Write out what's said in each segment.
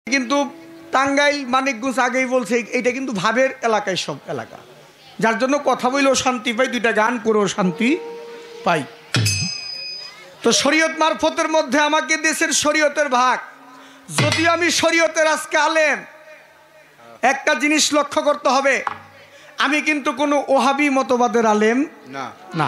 কিন্তু টাঙ্গাইল মানিকগঞ্জ আগেই বলছে এটা কিন্তু ভাবের এলাকায়, সব এলাকা, যার জন্য কথা বলেও শান্তি পাই, দুইটা গান করেও শান্তি পাই। তো শরীয়ত মারফতের মধ্যে আমাকে দেশের শরীয়তের ভাগ, যদিও আমি শরীয়তের আজকে আলেম, একটা জিনিস লক্ষ্য করতে হবে, আমি কিন্তু কোনো ওহাবি মতবাদের আলেম না।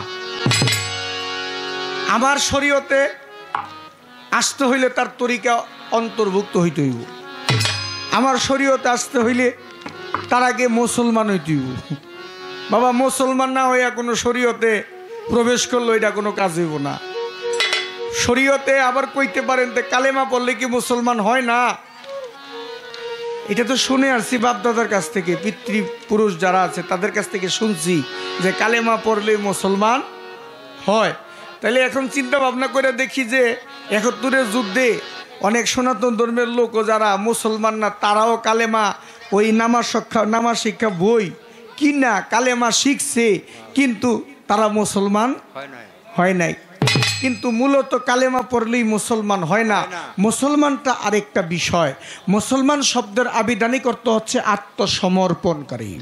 আমার শরীয়তে আসতে হইলে তার তরিকা অন্তর্ভুক্ত হইতে হইব। আমার শরীয়তে আসতে হইলে তার আগে মুসলমান হইতে হইব। বাবা মুসলমান না হইয়া কোনো শরীয়তে প্রবেশ করলো এটা কোনো কাজ হইব না। শরীয়তে আবার কইতে পারেন যে কালেমা পড়লে কি মুসলমান হয় না? এটা তো শুনে আসছি বাপদাদার কাছ থেকে, পিতৃপুরুষ যারা আছে তাদের কাছ থেকে শুনছি যে কালেমা পড়লে মুসলমান হয়। তাহলে এখন চিন্তা ভাবনা করে দেখি যে ৭১-এর যুদ্ধে অনেক সনাতন ধর্মের লোকও যারা মুসলমান না, তারাও কালেমা ওই নামাজ শিক্ষা বই কিনা কালেমা শিখছে, কিন্তু তারা মুসলমান হয় নাই। কিন্তু মূলত কালেমা পড়লেই মুসলমান হয় না। মুসলমানটা আরেকটা বিষয়। মুসলমান শব্দের আবিধানিক অর্থ হচ্ছে আত্মসমর্পণকারী।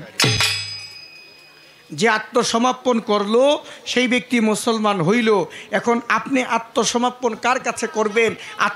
যে আত্মসমর্পণ করলো সেই ব্যক্তি মুসলমান হইল। এখন আপনি আত্মসমর্পণ কার কাছে করবেন?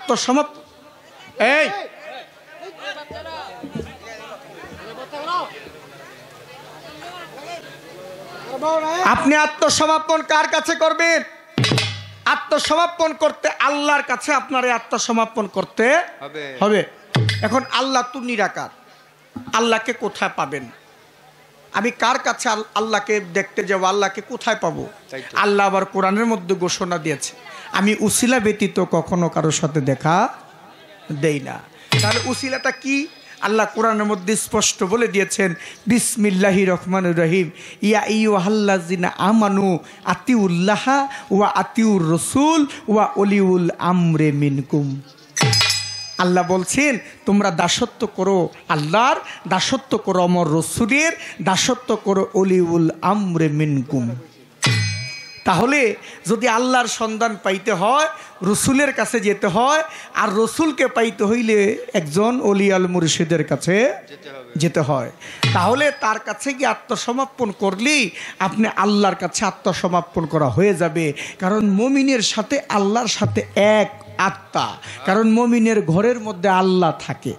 আপনি আত্মসমর্পণ কার কাছে করবেন? আত্মসমর্পণ করতে আল্লাহর কাছে আপনার আত্মসমর্পণ করতে হবে। এখন আল্লাহ তো নিরাকার, আল্লাহকে কোথায় পাবেন? আমি কার কাছে আল্লাহকে দেখতে যাব? আল্লাহকে কোথায় পাবো? আল্লাহ আবার কোরআনের মধ্যে ঘোষণা দিয়েছে, আমি উসিলা ব্যতীত কখনো কারোর সাথে দেখা দেই না। তাহলে উসিলাটা কি? আল্লাহ কোরআনের মধ্যে স্পষ্ট বলে দিয়েছেন, বিসমিল্লাহির রহমানির রহিম, ইয়া আইয়ুহাল্লাযিনা আমানু আতিউল্লাহ ওয়া আতিউর রাসূল ওয়া উলিউল আমরি মিনকুম। আল্লাহ বলছেন তোমরা দাসত্ব করো আল্লাহর, দাসত্ব করো আমার রসুলের, দাসত্ব করো উলিউল আমরি মিনকুম। তাহলে যদি আল্লাহর সন্ধান পাইতে হয় রসুলের কাছে যেতে হয়, আর রসুলকে পাইতে হইলে একজন ওলিয়াল মুর্শিদের কাছে যেতে হয়। তাহলে তার কাছে গিয়ে আত্মসমর্পণ করলেই আপনি আল্লাহর কাছে আত্মসমর্পণ করা হয়ে যাবে। কারণ মুমিনের সাথে আল্লাহর সাথে এক আত্মা, কারণ মুমিনের ঘরের মধ্যে আল্লাহ থাকে।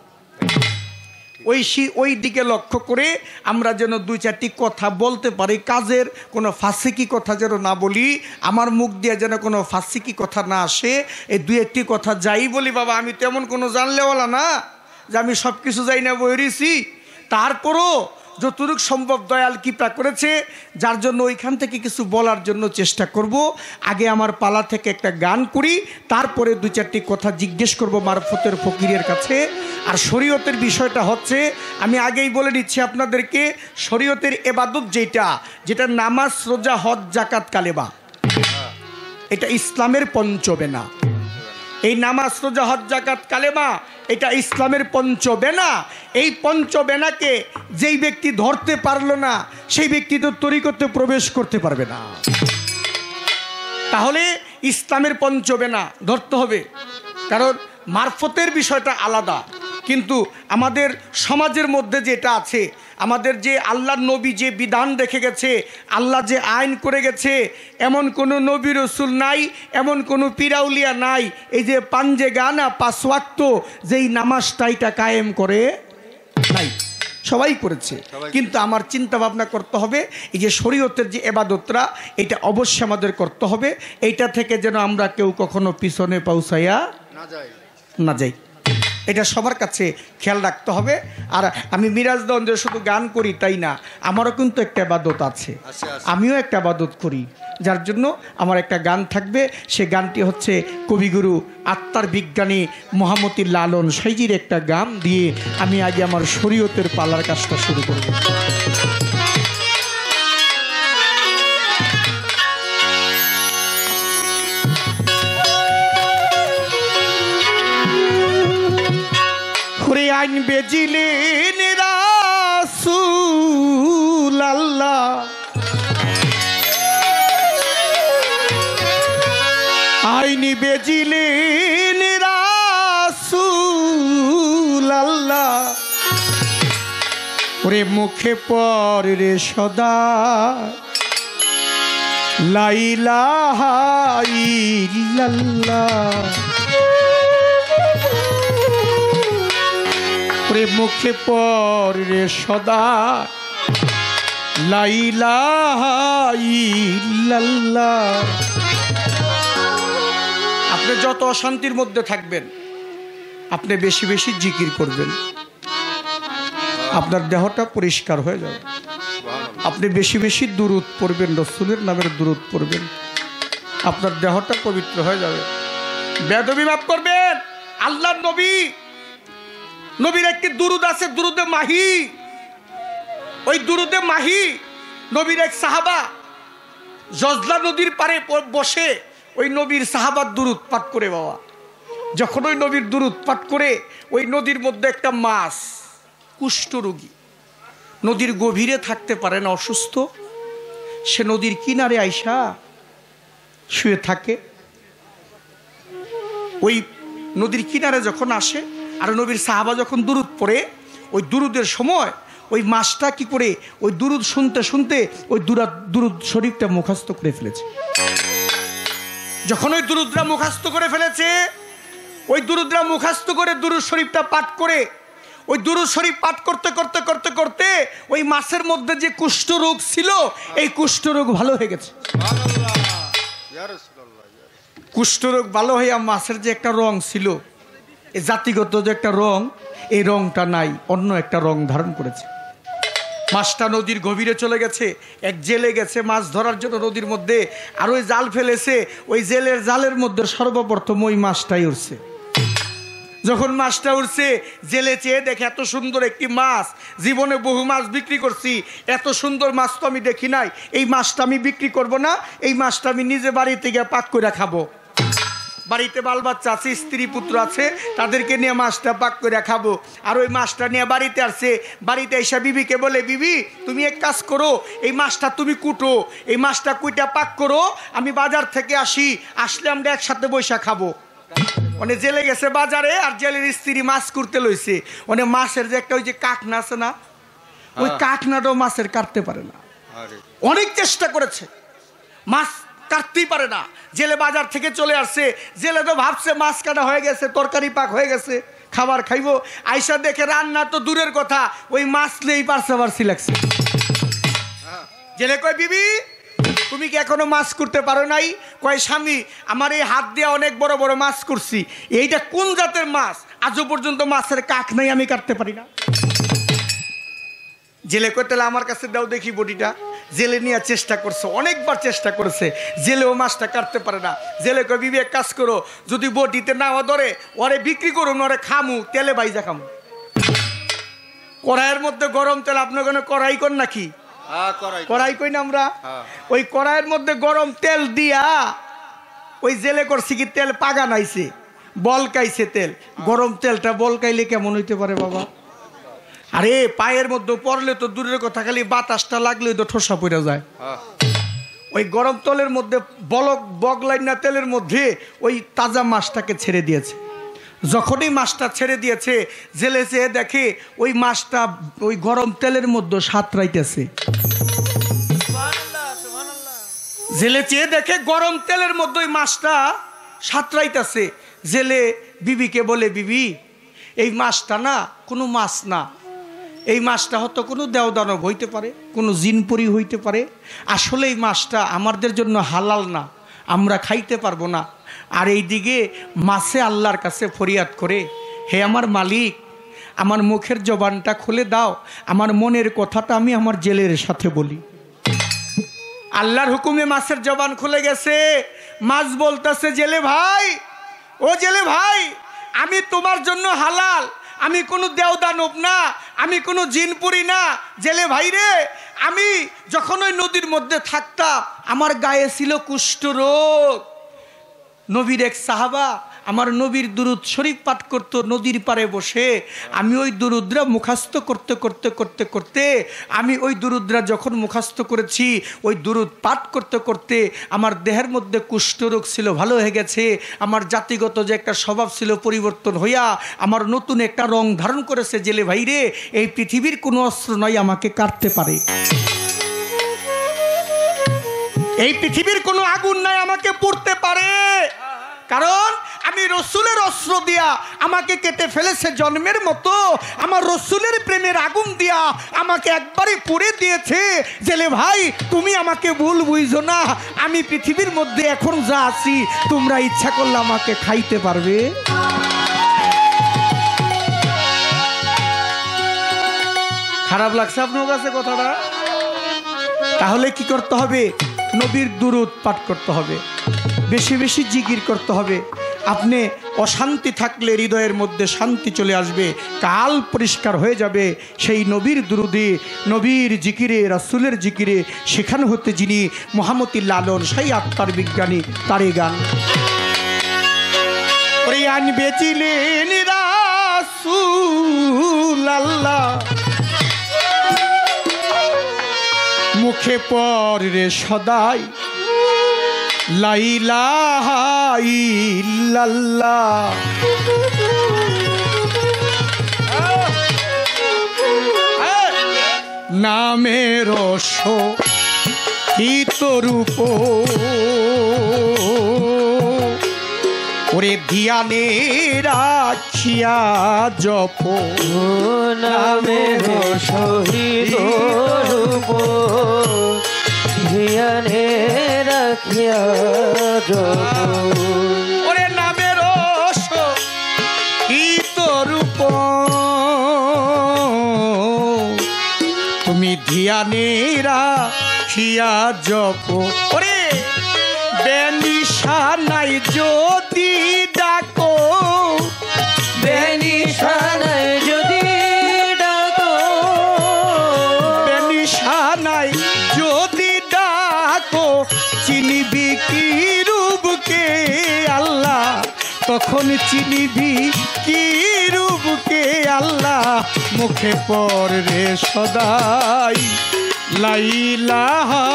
ওই দিকে লক্ষ্য করে আমরা যেন দুই চারটি কথা বলতে পারি, কাজের কোনো ফাসিকি কথা যেন না বলি, আমার মুখ দিয়ে যেন কোনো ফাসিকি কথা না আসে। এই দুই একটি কথা যাই বলি, বাবা আমি তেমন কোনো জানলেওয়ালা না যে আমি সব কিছু যাই না বইরেছি, তারপরও যতটুকু সম্ভব দয়াল কৃপা করেছে, যার জন্য ওইখান থেকে কিছু বলার জন্য চেষ্টা করব। আগে আমার পালা থেকে একটা গান করি, তারপরে দুই চারটি কথা জিজ্ঞেস করব মারফতের ফকিরের কাছে। আর শরীয়তের বিষয়টা হচ্ছে, আমি আগেই বলে দিচ্ছি আপনাদেরকে, শরীয়তের এবাদত যেটা নামাজ, রোজা, হজ, জাকাত, কালেমা, এটা ইসলামের পঞ্চবেনা। এই নামাজ, রোজা, হজ, জাকাত, কালেমা এটা ইসলামের পঞ্চবেনা। এই পঞ্চবেনাকে যেই ব্যক্তি ধরতে পারলো না সেই ব্যক্তি তো তরিকতে প্রবেশ করতে পারবে না। তাহলে ইসলামের পঞ্চবেনা ধরতে হবে, কারণ মারফতের বিষয়টা আলাদা। কিন্তু আমাদের সমাজের মধ্যে যেটা আছে, আমাদের যে আল্লাহর নবী যে বিধান রেখে গেছে, আল্লাহ যে আইন করে গেছে, এমন কোনো নবী রসুল নাই, এমন কোনো পিরাউলিয়া নাই এই যে পাঞ্জে গানা ৫ ওয়াক্ত যেই নামাজটা এটা কায়েম করে নাই, সবাই করেছে। কিন্তু আমার চিন্তা ভাবনা করতে হবে, এই যে শরীয়তের যে এবাদতরা এটা অবশ্যই আমাদের করতে হবে। এইটা থেকে যেন আমরা কেউ কখনো পিছনে পৌঁছাইয়া না যাই, এটা সবার কাছে খেয়াল রাখতে হবে। আর আমি মিরাজগঞ্জে শুধু গান করি তাই না, আমারও কিন্তু একটা ইবাদত আছে, আমিও একটা ইবাদত করি, যার জন্য আমার একটা গান থাকবে। সে গানটি হচ্ছে কবিগুরু আত্মার বিজ্ঞানী মহামতি লালন সাইজির একটা গান দিয়ে আমি আগে আমার শরীয়তের পালার কাজটা শুরু করব। আইন বেজিলেন রাসূল আল্লাহ, আইন বেজিলেন রাসূল আল্লাহ, ওরে মুখে পড়ে রে সদা লা ইলাহা ইল্লাল্লাহ, ওরে মুখে পড়ে রে সদা লা ইলাহা ইল্লাল্লাহ। আপনি যত অশান্তির মধ্যে থাকবেন আপনি বেশি বেশি জিকির করবেন, আপনার দেহটা পরিষ্কার হয়ে যাবে। আপনি বেশি বেশি দুরূদ পড়বেন, রাসূলের নামের দুরূদ পড়বেন, আপনার দেহটা পবিত্র হয়ে যাবে। বেদবি মাফ করবেন। আল্লাহর নবীর একটি দুরূদ আছে, দুরূদে মাহি। ওই দুরূদে মাহি নবীর এক সাহাবা জজলা নদীর পাড়ে বসে ওই নবীর সাহাবার দুরূদ পাঠ করে। বাবা যখন ওই নবীর দুরূদ পাঠ করে, ওই নদীর মধ্যে একটা মাছ কুষ্ঠরোগী, নদীর গভীরে থাকতে পারে না, অসুস্থ, সে নদীর কিনারে আইসা শুয়ে থাকে। ওই নদীর কিনারে যখন আসে আর নবীর সাহাবা যখন দুরূদ পড়ে, ওই দুরূদের সময় ওই মাছটা কি করে ওই দুরূদ শুনতে শুনতে ওই দুরূদ শরীফটা মুখস্থ করে ফেলেছে। যখন ওই দুরূদরা মুখস্থ করে ফেলেছে, ওই দুরূদরা মুখস্থ করে দুরূদ শরীফটা পাঠ করে, ওই দুরূদ শরীফ পাঠ করতে করতে করতে করতে ওই মাছের মধ্যে যে কুষ্ঠরোগ ছিল, এই কুষ্ঠরোগ ভালো হয়ে গেছে। কুষ্ঠরোগ ভালো হইয়া মাছের যে একটা রং ছিল, এই জাতিগত যে একটা রং, এই রংটা নাই, অন্য একটা রং ধারণ করেছে। মাছটা নদীর গভীরে চলে গেছে। এক জেলে গেছে মাছ ধরার জন্য নদীর মধ্যে, আর ওই জাল ফেলেছে। ওই জেলের জালের মধ্যে সর্বপ্রথম ওই মাছটাই উঠছে। যখন মাছটা উঠছে, জেলে চেয়ে দেখে এত সুন্দর একটি মাছ, জীবনে বহু মাছ বিক্রি করছি, এত সুন্দর মাছ তো আমি দেখি নাই। এই মাছটা আমি বিক্রি করব না, এই মাছটা আমি নিজে বাড়িতে গিয়ে পাক করে খাবো। বাড়িতে বাল বাচ্চা আছে, স্ত্রী পুত্র আছে, তাদেরকে নিয়ে মাছটা পাক করে খাবো। আর ওই মাছটা নিয়ে বাড়িতে আসছে। বাড়িতে এসে বিবিকে বলে, বিবি তুমি এক কাজ করো, এই মাছটা তুমি কুটো, এই মাছটা কুইটা পাক করো, আমি বাজার থেকে আসলে আমরা একসাথে বৈশা খাবো। মানে জেলে গেছে বাজারে, আর জেলের স্ত্রী মাছ কুটতে লইছে। মানে মাছের যে একটা ওই যে কাকনা আছে না, ওই কাকনাটাও মাছের কাটতে পারে না। অনেক চেষ্টা করেছে, মাছ কাটতেই পারে না। জেলে বাজার থেকে চলে আসছে। জেলে তো ভাবছে মাছ কাটা হয়ে গেছে, তরকারি পাক হয়ে গেছে, খাবার খাইবো। আইসা দেখে রান্না তো দূরের কথা, ওই মাছ নেই, পারছি লাগছে। জেলে কয়, বিবি তুমি কি এখনো মাছ করতে পারো নাই? কয়, স্বামী আমার এই হাত দিয়ে অনেক বড় বড় মাছ করছি, এইটা কোন জাতের মাছ? আজও পর্যন্ত মাছের কাক নাই, আমি কাটতে পারি না। জেলে কয়, তাহলে আমার কাছে দাও দেখি বটিটা। জেলে নিয়ে চেষ্টা করছে, অনেকবার চেষ্টা করেছে, জেলেও মাছটা কাটতে পারে না। জেলে কয়, বিবি এক কাজ করো, যদি বটিতে না ধরে ওরে বিক্রি করুন, ওরে খামু, তেলে বাইজা খামু। কড়াইয়ের মধ্যে গরম তেল, আপনার কোনো কড়াই কর নাকি? কড়াই কই না আমরা? ওই কড়াইয়ের মধ্যে গরম তেল দিয়া ওই জেলে করছি কি, তেল পাগা নাইছে, বলকাইছে তেল। গরম তেলটা বলকাইলে কেমন হইতে পারে বাবা? আরে পায়ের মধ্যে পড়লে তো দূরের কথা, খালি বাতাসটা লাগলে তো ঠোসা পড়ে যায়। ওই গরম তেলের মধ্যে বগলাই না তেলের মধ্যে ওই তাজা মাছটাকে ছেড়ে দিয়েছে। যখনই মাছটা ছেড়ে দিয়েছে, জেলে চেয়ে দেখে ওই মাছটা ওই গরম তেলের মধ্যে সাঁতরাইতেছে। জেলে চেয়ে দেখে গরম তেলের মধ্যে ওই মাছটা সাঁতরাইতেছে। জেলে বিবিকে বলে, বিবি এই মাছটা না কোনো মাছ না, এই মাছটা হয়তো কোনো দেওদানব হইতে পারে, কোনো জিনপরি হইতে পারে। আসলে এই মাছটা আমাদের জন্য হালাল না, আমরা খাইতে পারবো না। আর এই দিকে মাছে আল্লাহর কাছে ফরিয়াদ করে, হে আমার মালিক, আমার মুখের জবানটা খুলে দাও, আমার মনের কথাটা আমি আমার জেলের সাথে বলি। আল্লাহর হুকুমে মাছের জবান খুলে গেছে। মাছ বলতেছে, জেলে ভাই, ও জেলে ভাই, আমি তোমার জন্য হালাল, আমি কোনো দেওদানব না, আমি কোনো জিনপুরি না। জেলে ভাই রে, আমি যখন ওই নদীর মধ্যে থাকতাম আমার গায়ে ছিল কুষ্ঠরোগ। নবীর এক সাহাবা আমার নবীর দুরুদ শরীফ পাঠ করত নদীর পাড়ে বসে। আমি ওই দুরুদরা মুখস্থ করতে করতে করতে করতে আমি ওই দুরুদরা যখন মুখস্থ করেছি, ওই দুরুদ পাঠ করতে করতে আমার দেহের মধ্যে কুষ্ঠরোগ ছিল ভালো হয়ে গেছে। আমার জাতিগত যে একটা স্বভাব ছিল পরিবর্তন হইয়া আমার নতুন একটা রং ধারণ করেছে। জেলে ভাইরে, এই পৃথিবীর কোনো অস্ত্র নয় আমাকে কাটতে পারে, এই পৃথিবীর কোনো আগুন নাই আমাকে পুড়তে পারে, কারণ আমি রসুলের অস্ত্র দিয়া আমাকে কেটে ফেলেছে জন্মের মতো। আমার রসুলের প্রেমের আগুন দিয়া আমাকে একবারই পুড়ে দিয়েছে। জেলে ভাই, তুমি আমাকে ভুল বুঝো না। আমি পৃথিবীর মধ্যে এখন যা আছি, তোমরা ইচ্ছা করলে আমাকে খাইতে পারবে। খারাপ লাগছে আপনার কাছে কথাটা? তাহলে কি করতে হবে? নবীর দুরূদ পাঠ করতে হবে, বেশি বেশি জিকির করতে হবে। আপনি অশান্তি থাকলে হৃদয়ের মধ্যে শান্তি চলে আসবে, কাল পরিষ্কার হয়ে যাবে সেই নবীর দুরুদে, নবীর জিকিরে, রাসূলের জিকিরে। সেখানে হতে যিনি মোহাম্মদী লালন, সেই আত্মার বিজ্ঞানী, তারে গান প্রিয়ান বেচিলেন রাসূল আল্লাহ, মুখে পড়ে সদাই লা ইলাহা ইল্লাল্লাহ। নামের শোভিত রূপ ওরে ধ্যানে রাখিয়া জপ, নামের শোভিত রূপ ধ্যানে রাখিয়া জপ, ওরে নামের শোভিত রূপ তুমি ধ্যানে রাখিয়া জপ। ওরে বেনিশা নাই যদি ডাকো, বেনিশা নাই যদি ডাকো, বেনিশা নাই যদি ডাকো, চিনিবি কি রূপকে আল্লাহ, তখন চিনিবি কি রূপকে আল্লাহ। মুখে পড়ে সদাই লা ইলাহা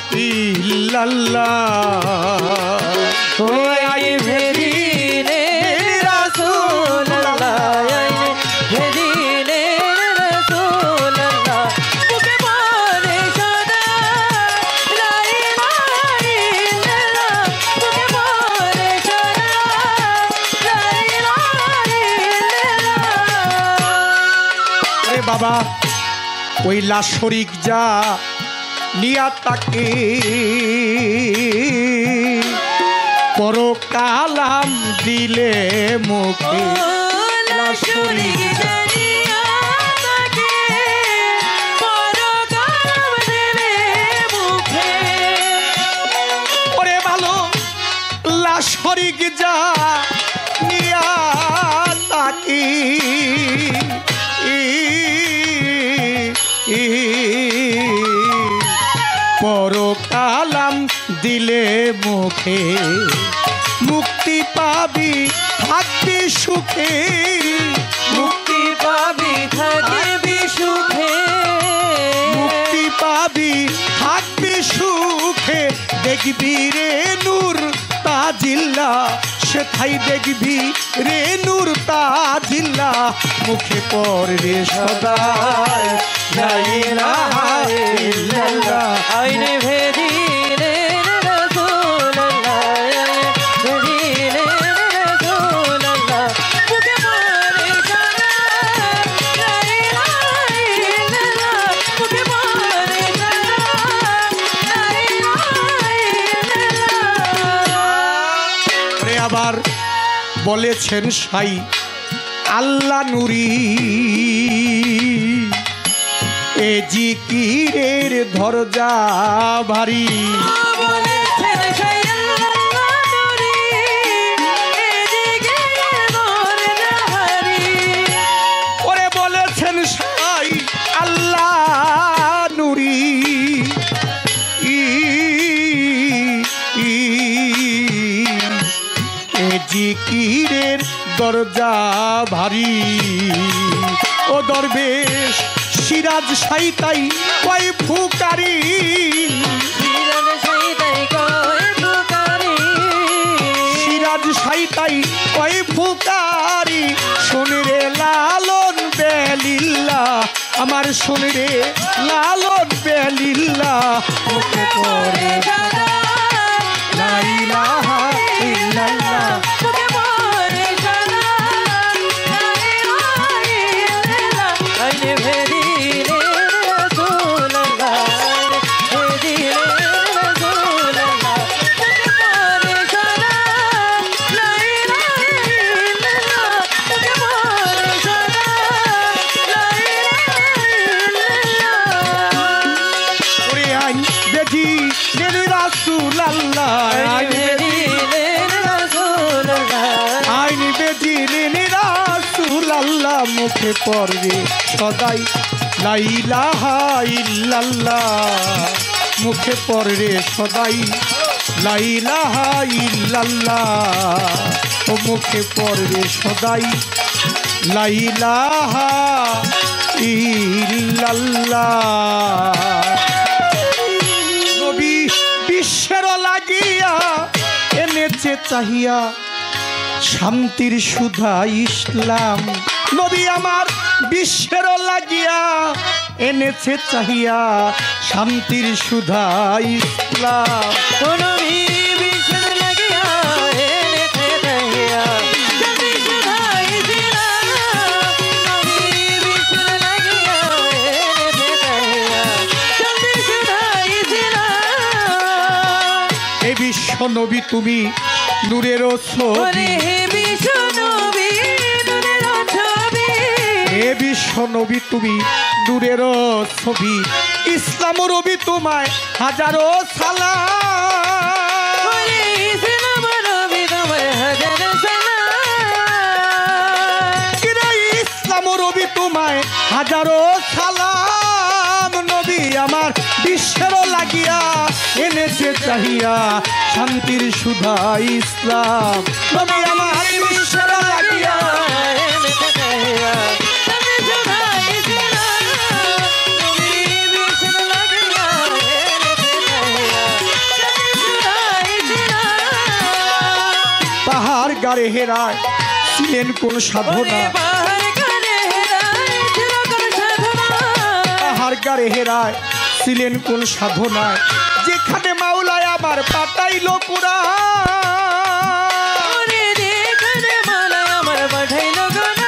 ইল্লাল্লাহ। ওই ভেদিনে রাসূলুল্লাহ, ভেদিনে রাসূলুল্লাহ, মুখে পড়ে সদা লা ইলাহা ইল্লাল্লাহ, মুখে পড়ে সদা লা ইলাহা ইল্লাল্লাহ। আরে বাবা, ওই লাশরিক যা নিয়া তাকে পরকালাম দিলে মুখে, লাশরিক যা ওরে ভালো লাশরিক যা নিয়া তাকে পরকালাম দিলে মুখে, মুক্তি পাবি থাকবি সুখে, মুক্তি পাবি থাকবি সুখে, মুক্তি পাবি থাকবি সুখে। দেখবি রে নূর তাজিল্লা, সেথাই দেখবি রে নূর তাজিল্লা। মুখে পড়বে সদাই লা ইলাহা ইল্লাল্লাহ। আইনে ভেদিনে রাসূলুল্লাহ, ভেদিনে রাসূলুল্লাহ, মুখে পড়ে সদা লা ইলাহা ইল্লাল্লাহ, মুখে পড়ে সদা লা ইলাহা ইল্লাল্লাহ। আবার বলেছেন সাই আল্লাহ নুরি, এ জিকিরের ধরজা ভারী। বলেছেন সাই আল্লাহ নুরি, এ জিকিরের ধরজা ভারী। ওরে বলেছেন সাই আল্লাহ নুরি, এ জিকির দরজা ভারী ও দরবেশ সিরাজ সাইতাই কয় ফুকারি সিরাজ সাইতাই কয় ফুকারি সিরাজ সাইতাই কয় ফুকারি শোনে রে লালন বেলিল্লা আমার শোনে রে লালন বেলিল্লা মুখে পড়ে সাদা লা ইলাহা ইল্লাল্লাহ মুখে পড়ে সাদা লা ইলাহা ইল্লাল্লাহ আইনে ভেদিলে রাসূলুল্লাহ ভেদিলে রাসূলুল্লাহ মুখে পড়ে সাদা লা ইলাহা ইল্লাল্লাহ মুখে পড়ে সাদা লা ইলাহা ইল্লাল্লাহ ওরে আইন বেজি নের রাসূল আল্লাহ আইন আইন বেজি নের রাসূল আল্লাহ মুখে পড়বে সদাই লা ইলাহা ইল্লাল্লাহ মুখে পড়বে সদাই লা ইলাহা ইল্লাল্লাহ ও মুখে পড়বে সদাই লা ইলাহা ইল্লাল্লাহ নবী বিশ্বের লাগিয়া এনেছে চাহিয়া শান্তির সুধা ইসলাম নবী আমার বিশ্বের লাগিয়া এনেছে চাহিয়া শান্তির সুধা ইসলাম নবী বিশ্বের লাগিয়া এনেছে চাহিয়া শান্তির সুধা ইসলাম নবী বিশ্বের লাগিয়া এনেছে চাহিয়া শান্তির সুধা ইসলাম এই বিশ্ব নবী তুমি নূরের ছবি ওরে বিশ্ব নবী নূরের ছবি এ বিশ্ব নবী তুমি নূরের ছবি ইসলাম রবি তোমায় হাজারো সালাম ওরে ইসলাম নবী তোমার হাজার সালাম কিরে ইসলাম রবি তোমায় হাজারো সালাম নবী আমার বিশ্বের লাগিয়া এনেছে চাহিয়া শান্তির সুধা ইসলাম নবী আমার বিশ্বের লাগিয়া এনেছে চাহিয়া শান্তির সুধা ইসলাম নবী বিশ্বের লাগিয়া এনেছে চাহিয়া শান্তির সুধা ইসলাম পাহাড় গাড়ে হেরায় ছিলেন কোন সাধনা বাহার করে হেরায় ছিল কোন সাধনা পাহাড় গাড়ে হেরায় ছিলেন কোন সাধনায় যেখানে মাওলায় আমার পাঠাইলো কুরআন ওরে যেখানে মালায় আমার পাঠাইলো গোনা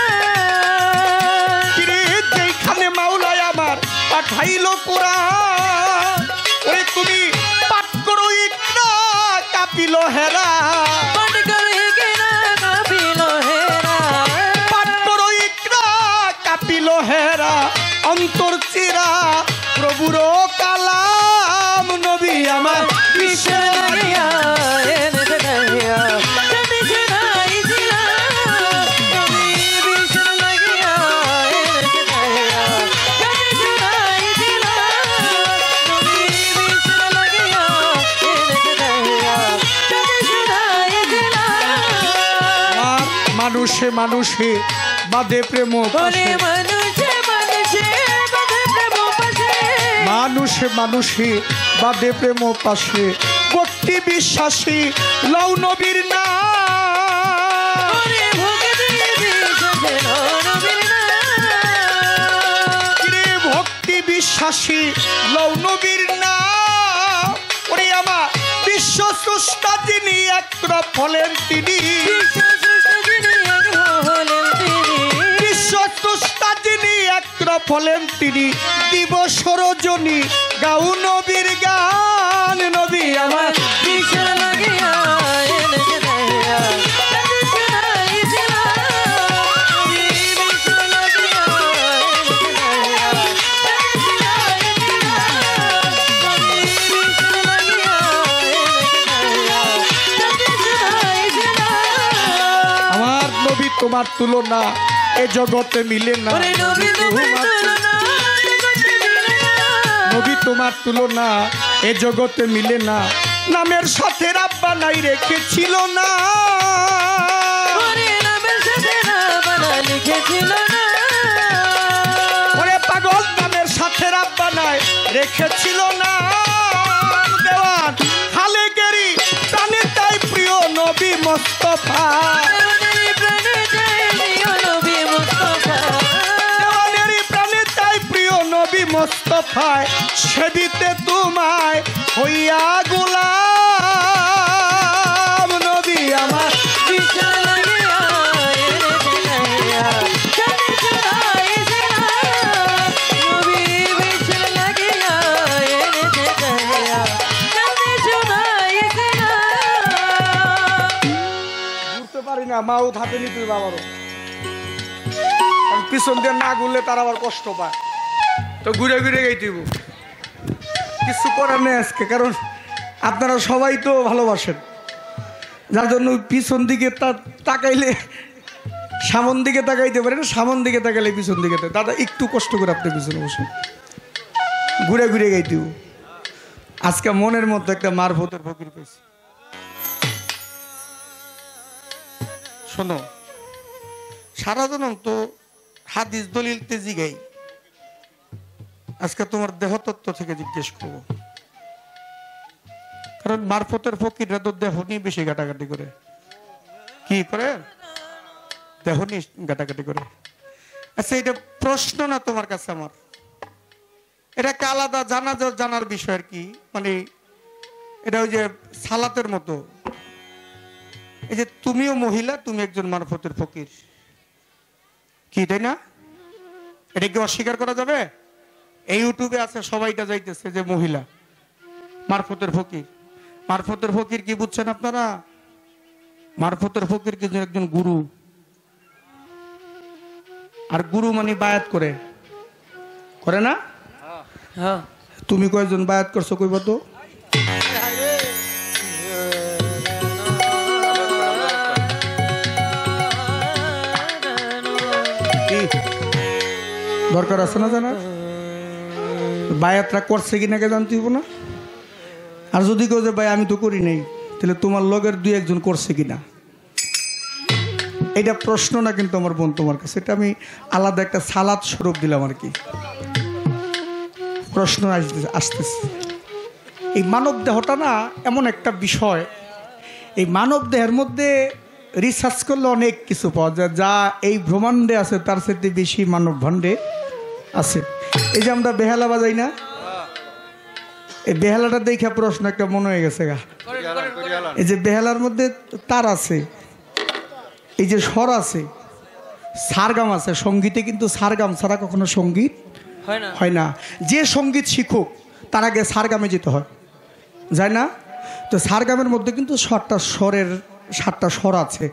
কিরে যেখানে মাওলায় আমার পাঠাইলো কুরআন ওরে তুমি পাঠ করো ইকরা কাঁপিল হেরা পাঠ করে কেনা কাঁপিল হেরা পাঠ করো ইকরা কাঁপিল হেরা অন্তর চিরা প্রভুর কালাম নবী আমার বিশ্বের লাগিয়া এনেছে চাহিয়া শান্তির সুধা ইসলাম নবী বিশ্বের লাগিয়া এনেছে চাহিয়া শান্তির সুধা ইসলাম নবী বিশ্বের লাগিয়া এনেছে চাহিয়া শান্তির সুধা ইসলাম আর মানুষে মানুষে বাদে প্রেম ওরে পাশে মানুষে মানুষে বাঁধে প্রেম পাশে মানুষে মানুষে বাদে প্রেম পাশে ভক্তি বিশ্বাসী লও নবীর নাম ওরে ভক্তি বিশ্বাসে নবীর নাম কিরে ভক্তি বিশ্বাসী লও নবীর নাম ওরে আমার বিশ্ব স্রষ্টা যিনি একতরফ হলেন তিনি বিশ্ব স্রষ্টা যিনি একতরফ হলেন তিনি দিবস রজনী গাও নবীর গান নবী আমার বিশ্বের লাগিয়া এনেছে চাহিয়া শান্তির সুধা ইসলাম নবী বিশ্বের লাগিয়া এনেছে চাহিয়া শান্তির সুধা ইসলাম নবী বিশ্বের লাগিয়া এনেছে চাহিয়া শান্তির সুধা ইসলাম আমার নবী তোমার তুলনা এ জগতে মিলে না ওরে নবী তোমার তুলনা জগতে মিলে না নবী তোমার তুলনা এ জগতে মিলে না নামের সাথে রাব্বা নাই রেখেছিল না ওরে নামে রেখেছিল না ওরে পাগল নামের সাথে রাব্বানায় রেখেছিল না দেওয়ান খালেকেরই প্রাণে তাই প্রিয় নবী মুস্তাফা প্রাণেরই প্রাণে চাই প্রিয় নবী মুস্তাফা দেওয়ানেরই প্রাণে তাই প্রিয় নবী মুস্তাফায় সেবিতে তোমায় হইয়া গোলাম নবী আমার বিশাল লাগিয়া এনেছে গাইয়া জানে চড়াইছে না নবী বিশাল লাগিয়া এনেছে গাইয়া জানে চড়াইছে না ঘুরতে পারি না মাও হাতে নিতে বাবারও পিছন দিয়ে না ঘুরলে তার আবার কষ্ট পায় তো ঘুরে ঘুরে গাইতেইব কিছু করার নেই আজকে কারণ আপনারা সবাই তো ভালোবাসেন যার জন্য পিছন দিকে তাকাইলে সামন দিকে তাকাইতে পারে না সামন দিকে তাকাইলে পিছন দিকে দাদা একটু কষ্ট করে আপনি পিছনে বসে ঘুরে ঘুরে গাইতেইব আজকে মনের মধ্যে একটা মারফতের ফকির পেয়েছি শোনো সারা জনম তো হাদিস দলিল তেজি গাই আজকে তোমার দেহতত্ত্ব থেকে জিজ্ঞেস করবো কারণ মারফতের ফকিররা তো দেহ নিয়ে বেশি ঘাটাঘাটি করে কি করে দেহ নিয়ে ঘাটাঘাটি করে আচ্ছা এটা প্রশ্ন না তোমার কাছে আমার এটা একটা আলাদা জানার বিষয় আর কি মানে এটা ওই যে সালাতের মতো এই যে তুমিও মহিলা তুমি একজন মারফতের ফকির কি তাই না এটা কি অস্বীকার করা যাবে এই ইউটিউবে আছে সবাইটা যাইতেছে যে মহিলা মারফতের ফকির কি বুঝছেন আপনারা মারফতের ফকির কি একজন গুরু আর গুরু মানে বায়াত করে না হ্যাঁ তুমি কয়জন বায়াত করছো কইবা তো দরকার আছে না জানার বায়াতরা করছে কিনা কে জানতে হইব না আর যদি কেউ যে ভাই আমি তো করি নাই তাহলে তোমার লগের দুই একজন করছে কিনা এটা প্রশ্ন না কিন্তু আমার বোন তোমার কাছে এটা আমি আলাদা একটা সালাদ স্বরূপ দিলাম আর কি প্রশ্ন আসতেছে এই মানব দেহটা না এমন একটা বিষয় এই মানব দেহের মধ্যে রিসার্চ করলে অনেক কিছু পাওয়া যায় যা এই ব্রহ্মাণ্ডে আছে তার সাথে বেশি মানব ভাণ্ডে আছে এই যে আমরা বেহালা বাজাই না এই বেহালাটা দেখে প্রশ্ন একটা মনে হয়ে গেছে গা এই যে বেহালার মধ্যে তার আছে এই যে স্বর আছে সারগাম আছে সঙ্গীতে কিন্তু সারগাম ছাড়া কখনো সঙ্গীত হয় না যে সঙ্গীত শিখুক তার আগে সারগামে যেতে হয় যায় না তো সারগামের মধ্যে কিন্তু সাতটা স্বর আছে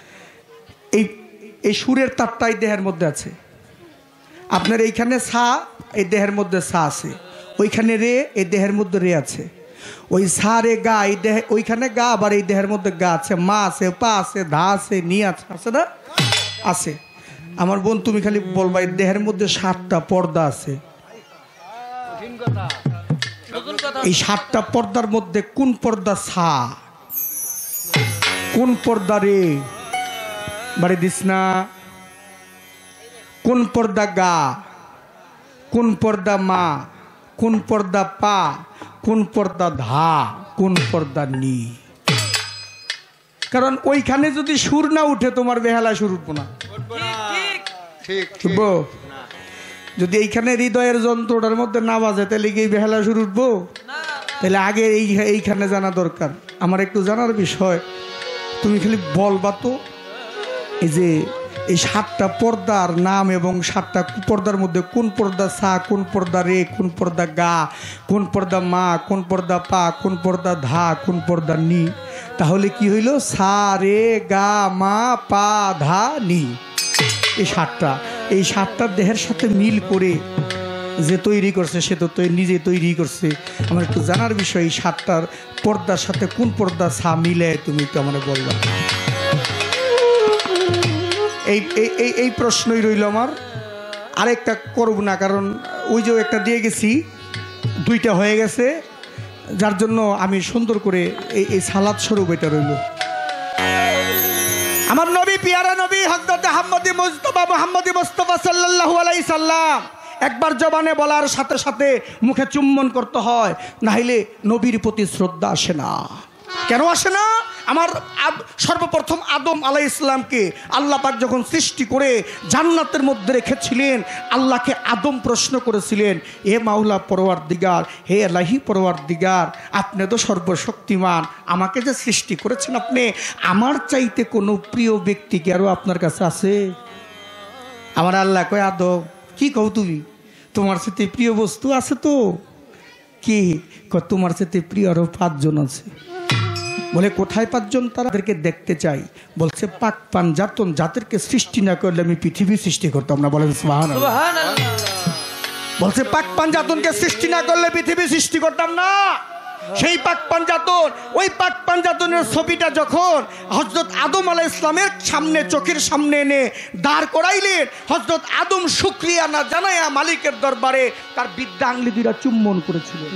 এই সুরের তারটাই দেহের মধ্যে আছে আপনার এইখানে সা এই দেহের মধ্যে সা আছে ওইখানে রে এই দেহের মধ্যে রে আছে ওই সা রে গা এই দেহে ওইখানে গা আবার এই দেহের মধ্যে গা আছে মা আছে পা আছে ধা আছে নি আছে না আছে আমার বোন তুমি খালি বলবা এই দেহের মধ্যে 7টা পর্দা আছে এই 7টা পর্দার মধ্যে কোন পর্দা সা কোন পর্দা রে বাড়ি দিস না কোন পর্দা গা কোন পর্দা মা কোন পর্দা পা কোন পর্দা ধা কোন পর্দা নি কারণ ওইখানে যদি সুর না উঠে তোমার বেহালা সুর উঠবো না ঠিক যদি এইখানে হৃদয়ের যন্ত্রটার মধ্যে না বাজে তাহলে কি বেহালা সুর উঠবো তাহলে আগে এইখানে জানা দরকার আমার একটু জানার বিষয় তুমি খালি বলবা তো এই যে এই 7টা পর্দার নাম এবং 7টা পর্দার মধ্যে কোন পর্দা সা কোন পর্দা রে কোন পর্দা গা কোন পর্দা মা কোন পর্দা পা কোন পর্দা ধা কোন পর্দা নি তাহলে কি হইল সা রে গা মা পা ধা নি এই 7টা দেহের সাথে মিল করে যে তৈরি করছে সে তো নিজে তৈরি করছে আমার একটু জানার বিষয় এই 7টার পর্দার সাথে কোন পর্দা সা মিলে তুমি একটু আমার বলবা এই প্রশ্নই রইল আমার আরেকটা করব না কারণ ওই যে একটা দিয়ে গেছি 2টা হয়ে গেছে যার জন্য আমি সুন্দর করে এই সালাদ স্বরূপ এটা রইল আমার নবী পিয়ারা নবী হযরত মুহাম্মদ মুস্তাফা সাল্লাল্লাহু আলাইহি সাল্লাম একবার জবানে বলার সাথে সাথে মুখে চুম্বন করতে হয়, নাহলে নবীর প্রতি শ্রদ্ধা আসে না। কেন আসে না? আমার সর্বপ্রথম আদম আলাইহিস সালামকে আল্লাহ পাক যখন সৃষ্টি করে জান্নাতের মধ্যে রেখেছিলেন, আল্লাহকে আদম প্রশ্ন করেছিলেন, এ মাওলা পরওয়ারদিগার, হে এলাহি পরওয়ারদিগার, আপনি তো সর্বশক্তিমান, আমাকে যে সৃষ্টি করেছেন আপনি, আমার চাইতে কোনো প্রিয় ব্যক্তি কি আরও আপনার কাছে আছে? আমার আল্লাহ কয়, আদম কি কও তুমি, তোমার সাথে প্রিয় বস্তু আছে তো? কি তোমার সাথে প্রিয় আরও 5 জন আছে। বলে কোথায় 5 জন? তাদেরকে দেখতে চাই। বলছে পাক পাঞ্জাতন জাতিরকে সৃষ্টি না করলে আমি পৃথিবী সৃষ্টি করতাম না। বলেন সুবহানাল্লাহ। বলছে পাক পাঞ্জাতনকে সৃষ্টি না করলে পৃথিবী সৃষ্টি করতাম না। সেই পাক পাঞ্জাতন, ওই পাক পাঞ্জাতনের ছবিটা যখন হযরত আদম আলাইহিস সালামের সামনে, চোখের সামনে এনে দাঁড় করাইলেন, হযরত আদম শুকরিয়া না জানায়া মালিকের দরবারে তার বিদ্যা আঙ্গুলি দুইটা চুম্বন করেছিলেন।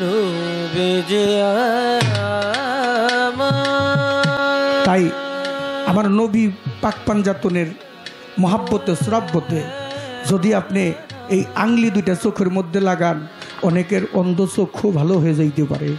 তাই আমার নবী পাক পাঞ্জাতনের মহাব্বতে শ্রাব্যতে যদি আপনি এই আঙ্গুলি দুইটা চোখের মধ্যে লাগান, অনেকের অন্ধ চক্ষু ভালো হয়ে যাইতে পারে।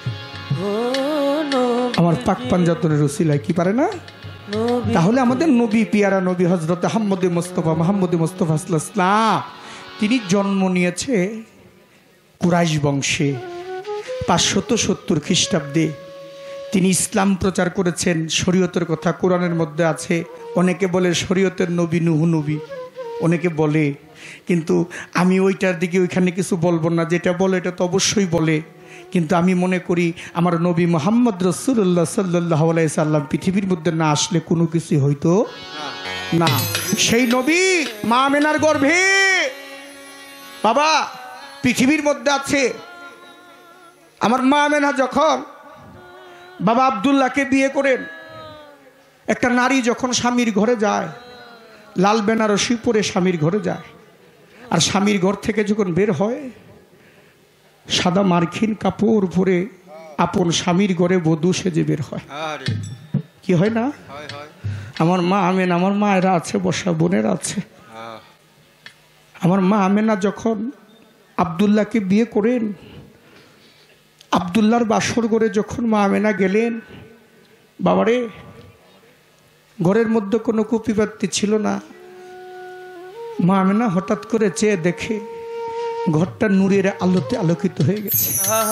আমার পাক পাঞ্জাতনের উসিলায় কি পারে না? তাহলে আমাদের নবী পিয়ারা নবী হযরত মুহাম্মদ মুস্তাফা সাল্লাল্লাহু আলাইহি সাল্লাম, তিনি জন্ম নিয়েছে কুরাইশ বংশে 570 খ্রিস্টাব্দে। তিনি ইসলাম প্রচার করেছেন। শরীয়তের কথা কোরআনের মধ্যে আছে। অনেকে বলে শরীয়তের নবী নূহ নবী, অনেকে বলে, কিন্তু আমি ওইটার দিকে ওইখানে কিছু বলবো না। যেটা বলে এটা তো অবশ্যই বলে, কিন্তু আমি মনে করি আমার নবী মুহাম্মদ রাসূলুল্লাহ সাল্লাল্লাহু আলাইহি সাল্লাম পৃথিবীর মধ্যে না আসলে কোনো কিছু হইতো না। সেই নবী মা আমেনার গর্ভে বাবা পৃথিবীর মধ্যে আছে। আমার মা আমেনা যখন বাবা আব্দুল্লাহকে বিয়ে করেন, একটা নারী যখন স্বামীর ঘরে যায়, লাল বেনারসি পরে স্বামীর ঘরে যায়, আর স্বামীর ঘর থেকে যখন বের হয়, সাদা মার্কিন কাপড় পরে আপন স্বামীর ঘরে বধূ সেজে বের হয়। কি হয় না? আমার মা আমেনা, আমার মায়েরা আছে, বসা বোনেরা আছে। আমার মা আমেনা যখন আব্দুল্লাহকে বিয়ে করেন, আব্দুল্লাহর বাসর ঘরে যখন মা আমেনা গেলেন, বাবারে ঘরের মধ্যে কোনো কুপিপাত্তি ছিল না। মা আমেনা হঠাৎ করে চেয়ে দেখে ঘরটা নূরের আলোতে আলোকিত হয়ে গেছে।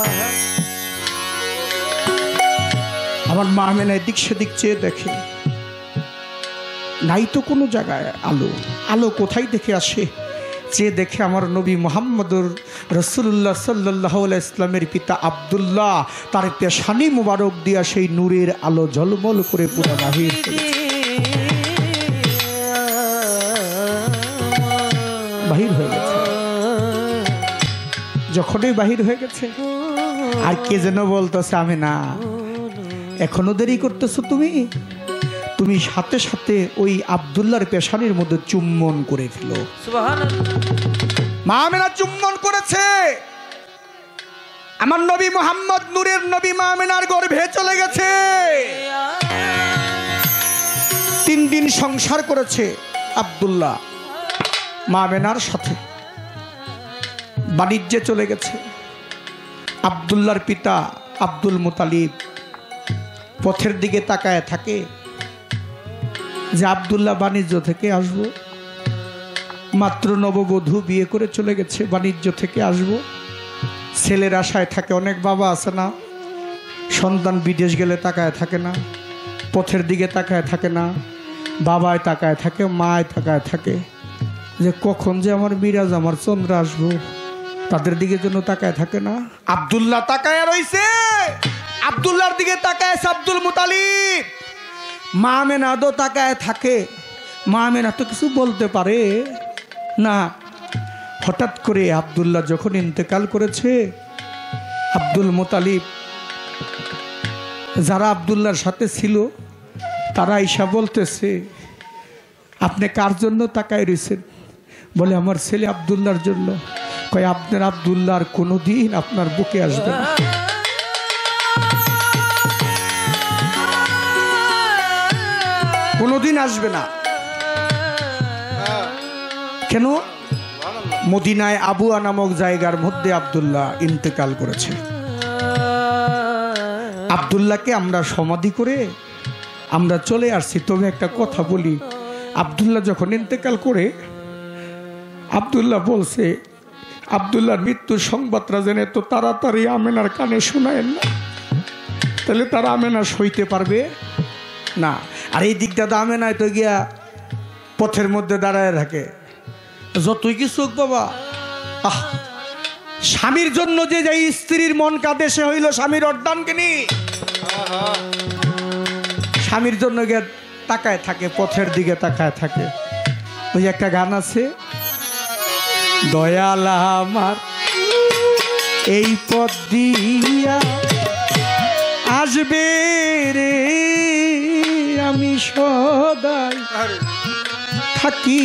আমার মা আমেনা এদিক সেদিক চেয়ে দেখে, নাই তো কোনো জায়গায় আলো। আলো কোথায় দেখে আসে? চেয়ে দেখে আমার নবী মুহাম্মদুর রাসূলুল্লাহ সাল্লাল্লাহু আলাইহি ইসলামের পিতা আব্দুল্লাহ, তার পেশানি মুবারক দিয়া সেই নূরের আলো ঝলমল করে পুরো বাহির হয়ে গেছে। যখনই বাহির হয়ে গেছে, আর কে যেন বলতেছে, আমি না, এখনো দেরি করতেছো তুমি, তুমি সাথে সাথে ওই আব্দুল্লাহর পেশানির মধ্যে চুম্বন করে ফেলো। মা আমেনা চুম্বন করেছে। আমার নবী মুহাম্মদ নূরের নবী মা আমেনার গর্ভে চলে গেছে। 3 দিন সংসার করেছে আব্দুল্লাহ মা আমেনার সাথে। বাণিজ্যে চলে গেছে। আব্দুল্লাহর পিতা আব্দুল মুতালিব পথের দিকে তাকায় থাকে যে আব্দুল্লাহ বাণিজ্য থেকে আসবো, মাত্র নববধূ বিয়ে করে চলে গেছে, বাণিজ্য থেকে আসবো। ছেলের আশায় থাকে, অনেক বাবা আছে না, সন্তান বিদেশ গেলে তাকায় থাকে না, পথের দিকে তাকায় থাকে না, বাবায় তাকায় থাকে, মায় তাকায় থাকে যে কখন যে আমার মিরাজ, আমার চন্দ্র আসবো, তাদের দিকে জন্য তাকায় থাকে না। আব্দুল্লাহ তাকায় রইছে, আব্দুল্লাহর দিকে তাকায় আব্দুল মুতালিব। মা আমেনা তো তাকায় থাকে। মা আমেনা তো কিছু বলতে পারে না। হঠাৎ করে আব্দুল্লাহ যখন ইন্তেকাল করেছে, আব্দুল মুতালিব যারা আব্দুল্লাহর সাথে ছিল তারা ঈশা বলতেছে, আপনি কার জন্য তাকায় রয়েছেন? বলে আমার ছেলে আব্দুল্লাহর জন্য। কয় আপনার আব্দুল্লাহ আর কোনোদিন আপনার বুকে আসবে না। কোনোদিন আসবে না। কেন? মদিনায় আবুয়া নামক জায়গার মধ্যে আব্দুল্লাহ ইন্তেকাল করেছে। আব্দুল্লাহকে আমরা সমাধি করে আমরা চলে আসছি। তবে একটা কথা বলি, আব্দুল্লাহ যখন ইন্তেকাল করে আব্দুল্লাহ বলছে, আব্দুল্লাহর মৃত্যুর সংবাদটা জেনে তো তাড়াতাড়ি আমেনার কানে শোনায়েন না, তাহলে তারা আমেনা সইতে পারবে না। আর এই দিকটা তো আমেনায় তো গিয়া পথের মধ্যে দাঁড়ায় থাকে, যতই কিছু হোক বাবা। স্বামীর জন্য যে যাই স্ত্রীর মন কাঁদে সে হইল স্বামীর অর্ধান কিনি। স্বামীর জন্য গিয়ে তাকায় থাকে, পথের দিকে তাকায় থাকে। ওই একটা গান আছে, দয়াল আমার এই পথ দিয়া আসবে রে, আমি সদাই থাকি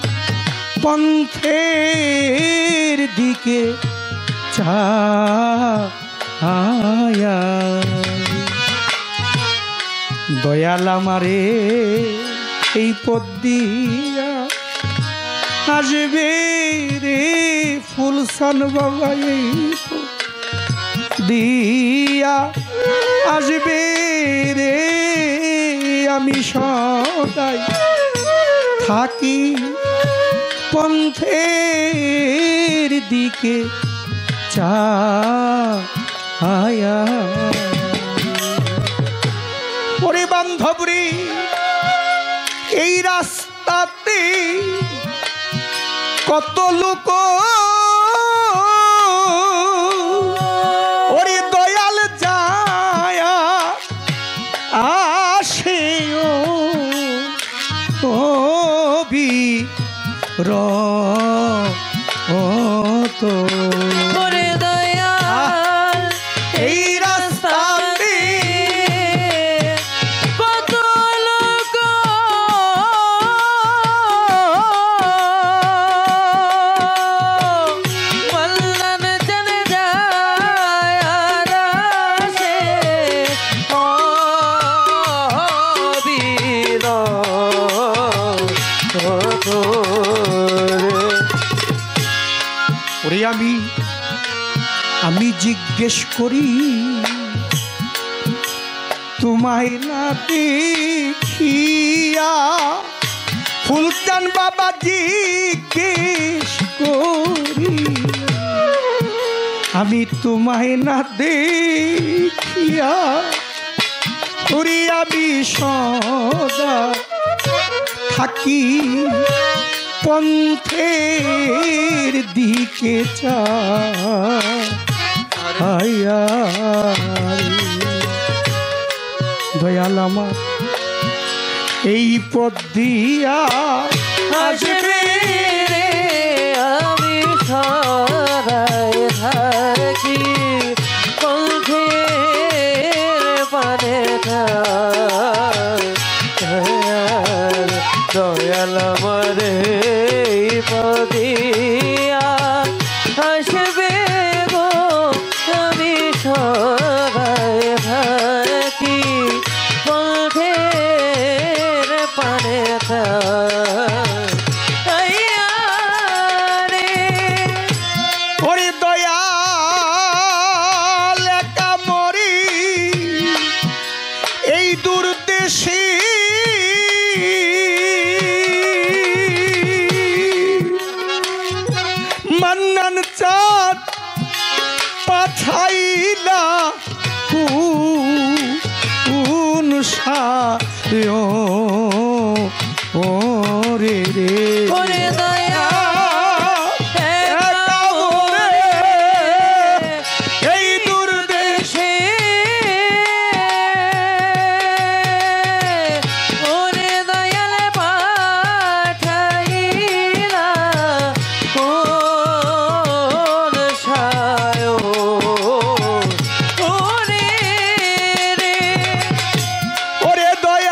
পন্থের দিকে চায়া। দয়াল আমারে এই পথ দিয়া আসবে রে, ফুলসান বাবা এই পথ দিয়া আসবে রে, আমি সদাই থাকি পন্থের দিকে চায়া। ওরে বান্ধবরে এই রাস্তাতে কত লোক, ওরে দয়াল যায়া আসে ও বি র তো ওরে দয়াল এই রাস্তাতে কত লোক, মল্লান চলে যায় আর আসে ও বীর ওরে আমি জিজ্ঞেস করি তোমায় না দেখিয়া, ফুলচান বাবা জিজ্ঞেস করি আমি তোমায় না দেখিয়া, ওরে আমি সদা থাকি পন্থের দিকে চায়া। দয়াল আমার এই পথ দিয়া আসবে রে, আমি সরাই থাকি পথের পানে দয়াল আমার এই পদিয়া আসবে গো, আমি সরাই থাকি পথের পানে ওরে দয়াল একা মরি এই দূর দেশে, মান্নান চাঁদ পাঠাইলা কোন সায় ও রে রে ওরে দয়া এই দূর দেশে, ওরে দয়াল পাঠাইলা কোন সায় ওরে রে, ওরে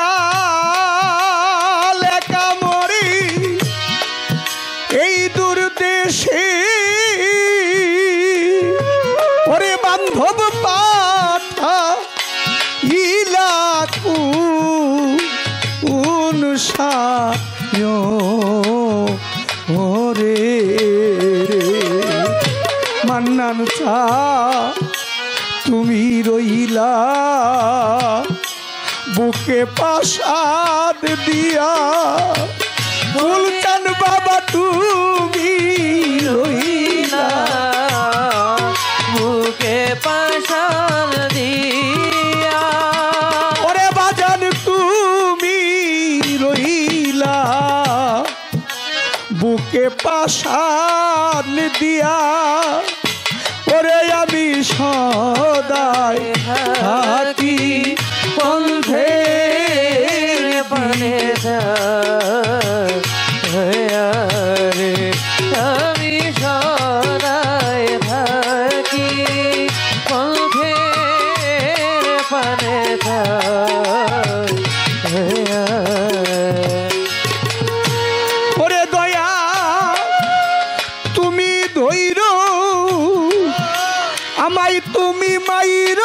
দয়াল একা মরি এই দূর দেশে, ওরে বান্ধব পাঠা ইলাকু কোন সায় ও মান্নান চা তুমি রইলা বুকে পাশাদ দিয়া ফুলচান বাবা তুমি রইলা বুকে পাশান দিয়া ওরে বাজান তুমি রইলা বুকে পাশান দিয়া ওরে আমি সদাই থাকি পন্থের পানে রে আমি সদাই থাকি পন্থের পানে ওরে দয়া তুমি ধৈর আমায় তুমি মাইর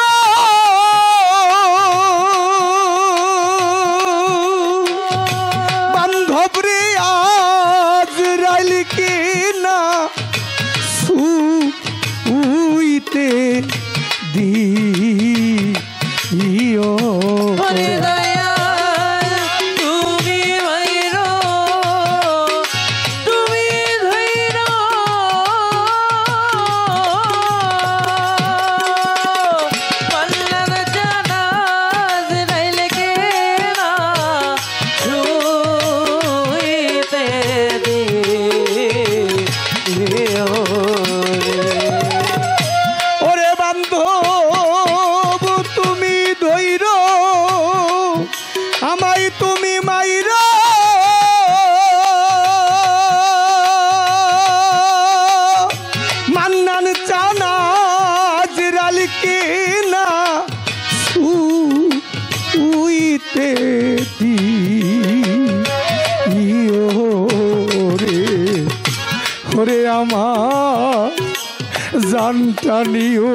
বান্ধব রে আজ রাইল কি না উইতে দিও ওরে দয়া তুমি মাইরো তুমি ধৈরো পাল্লার জানাজ রাইলে কে না ছুঁইতে দিও ওরে বান্ধব তুমি ধৈর আমায় তুমি মাইর মান্নান চানাজ রালিকে না উইতে দিও রে ওরে আমার জানটা নিও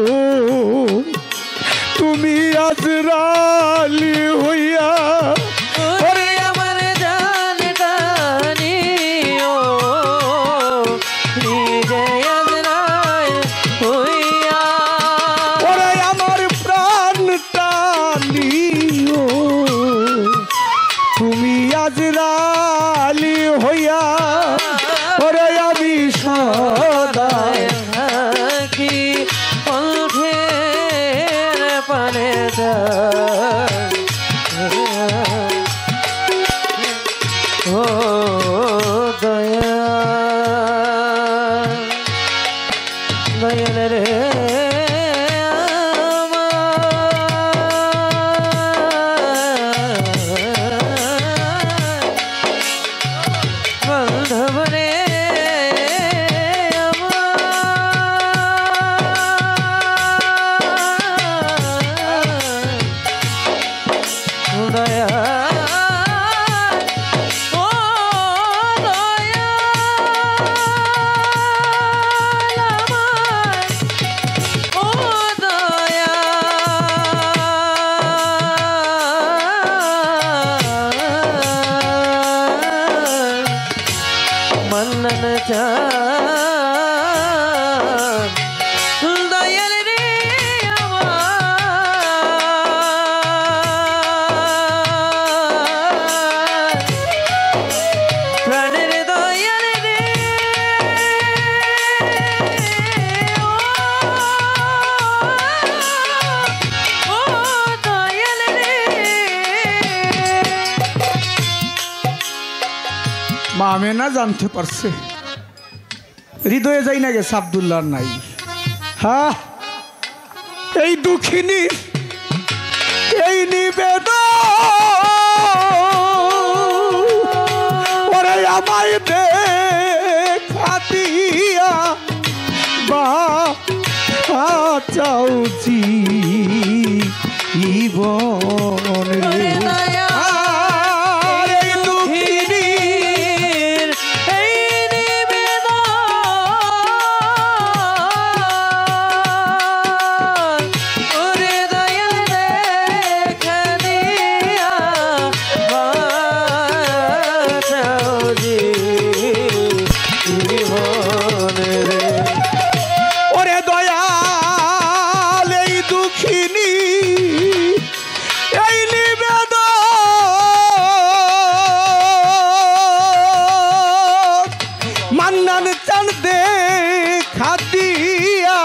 তুমি আজরালি হইয়া ওরে আমার জানটা নিও নিজে আজরাইল হইয়া ওরে আমার প্রাণটা নিও তুমি আজরালি হইয়া ওরে আমি সদাই থাকি পন্থের পানে ও দয়া দয়াল রে বান্ধব রে দয়া ও দয়া ও দয়া মন্নন চা দয়াল রে আমার প্রাণের দয়াল রে ও দয়াল রে মা আমেনা জানতে পারছে হৃদয়ে যাই না গেছে আব্দুল্লাহ নাই হ্যাঁ এই দুঃখিনী এই নিবেদন ওরে আমায় দেখা দিয়া বা চাও জীবন রে আর এই দুঃখিনীর এই নিবেদন ওরে দয়াল দেখা দিয়া বাঁচাও জীবন রে ওরে দয়াল এই দুঃখিনী এই নিবেদন মান্নান চান খাতিয়া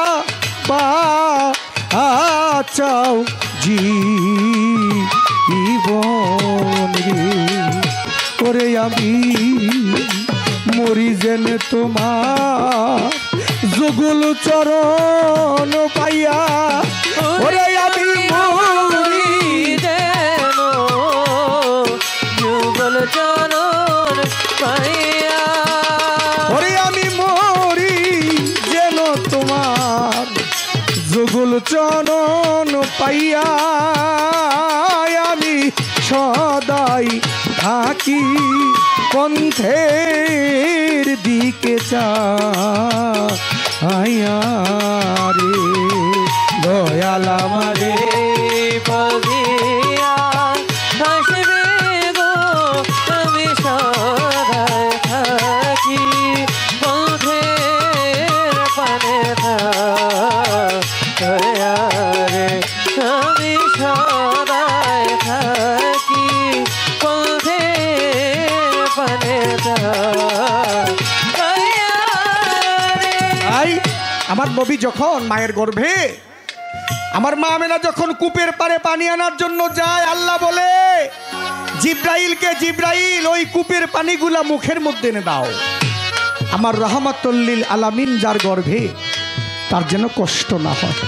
বাঁচাও জীবন রে ওরে আমি মরি জেনে তোমার যুগল চরণ পাইয়া ওরে আমি মরি যেন যুগল চরণ পাইয়া ওরে আমি মরি যেন তোমার যুগল চরণ পাইয়া আমি সদাই থাকি পন্থের দিকে চাইয়া রে দয়াল আমারে বলিয়া হাসবে গো আমি সদাই থাকি পথের পানে দয়া রে আমি সদাই থাকি পথের পানে দয়া রে তাই আমার নবী যখন মায়ের গর্ভে আমার মা আমেনা যখন কূপের পারে পানি আনার জন্য যায় আল্লাহ বলে জিব্রাইল ওই কূপের পানিগুলা মুখের মধ্যে এনে দাও আমার রহমাতুল্লিল আলামিন যার গর্ভে তার যেন কষ্ট না হয়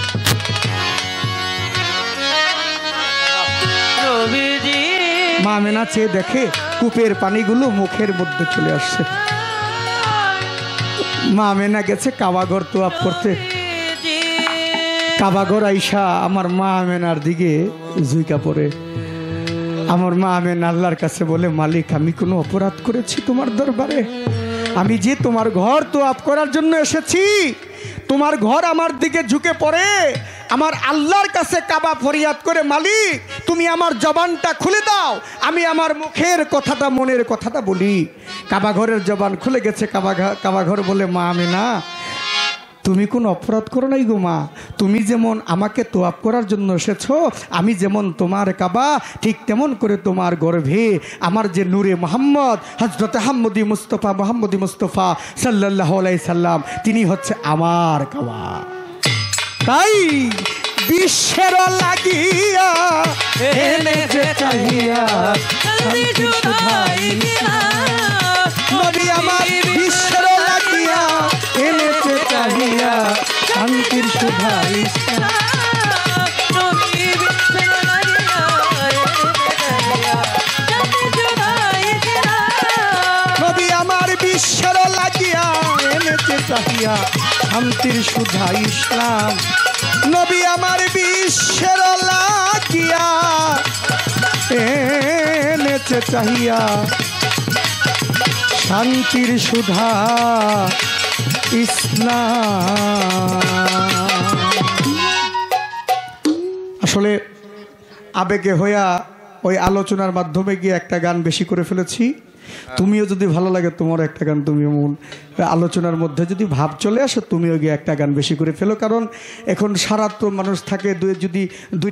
নবীজি মা আমেনা চেয়ে দেখে কূপের পানিগুলো মুখের মধ্যে চলে আসছে মা আমেনা গেছে কাবাঘর তোয়াব করতে কাবাঘর আইসা আমার মা আমেনার দিকে জুইকা পড়ে আমার মা আমেনা আল্লাহর কাছে বলে মালিক আমি কোনো অপরাধ করেছি তোমার দরবারে আমি যে তোমার ঘর তোয়াব করার জন্য এসেছি তোমার ঘর আমার দিকে ঝুঁকে পড়ে আমার আল্লাহর কাছে কাবা ফরিয়াদ করে মালিক তুমি আমার জবানটা খুলে দাও আমি আমার মুখের কথাটা মনের কথাটা বলি কাবাঘরের জবান খুলে গেছে কাবাঘর বলে মা আমেনা তুমি কোন অপরাধ করো নাই গো মা তুমি যেমন আমাকে তোয়াব করার জন্য এসেছো আমি যেমন তোমার কাবা ঠিক তেমন করে তোমার গর্ভে আমার যে নূরে মোহাম্মদ হযরত মোহাম্মদী মুস্তফা সাল্লাল্লাহু আলাইহি সাল্লাম তিনি হচ্ছে আমার কাবা তাই বিশ্বের লাগিয়া এনেছে চাহিয়া শান্তি সুধাই নবী আমার বিশ্বের লাগিয়া এনেছে চাহিয়া শান্তির সুধাই নবী আমার বিশ্বের লাগিয়া এনেছে চাহিয়া শান্তির সুধা ইসলাম নবী আমার বিশ্বের লাগিয়া এনেছে চাহিয়া শান্তির সুধা ইসলাম আসলে আবেগে হইয়া ওই আলোচনার মাধ্যমে গিয়ে একটা গান বেশি করে ফেলেছি তুমিও যদি ভালো লাগে তোমার একটা গান তুমিও মন আলোচনার মধ্যে যদি ভাব চলে আসে তুমিও গিয়ে একটা গান বেশি করে ফেলো কারণ এখন সারা তো মানুষ থাকে যদি দুই